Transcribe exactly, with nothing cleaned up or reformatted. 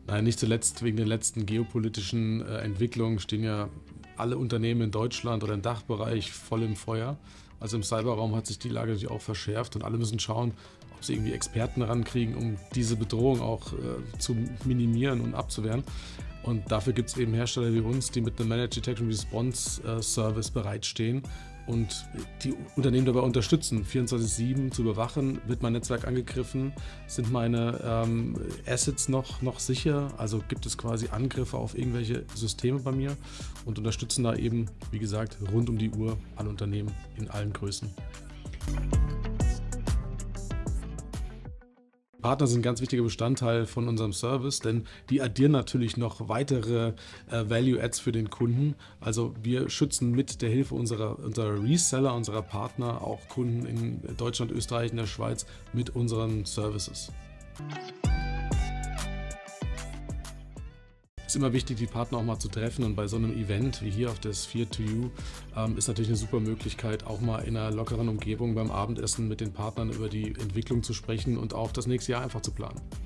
Nein, nicht zuletzt wegen den letzten geopolitischen äh, Entwicklungen stehen ja alle Unternehmen in Deutschland oder im Dachbereich voll im Feuer. Also im Cyberraum hat sich die Lage natürlich auch verschärft und alle müssen schauen, ob sie irgendwie Experten rankriegen, um diese Bedrohung auch äh, zu minimieren und abzuwehren. Und dafür gibt es eben Hersteller wie uns, die mit einem Managed Detection Response äh, Service bereitstehen und die Unternehmen dabei unterstützen, vierundzwanzig sieben zu überwachen, wird mein Netzwerk angegriffen, sind meine ähm, Assets noch, noch sicher, also gibt es quasi Angriffe auf irgendwelche Systeme bei mir und unterstützen da eben, wie gesagt, rund um die Uhr alle Unternehmen in allen Größen. Partner sind ein ganz wichtiger Bestandteil von unserem Service, denn die addieren natürlich noch weitere äh, Value-Adds für den Kunden. Also wir schützen mit der Hilfe unserer, unserer Reseller, unserer Partner auch Kunden in Deutschland, Österreich und der Schweiz mit unseren Services. Es ist immer wichtig, die Partner auch mal zu treffen und bei so einem Event wie hier auf der Sphere to You ähm, ist natürlich eine super Möglichkeit, auch mal in einer lockeren Umgebung beim Abendessen mit den Partnern über die Entwicklung zu sprechen und auch das nächste Jahr einfach zu planen.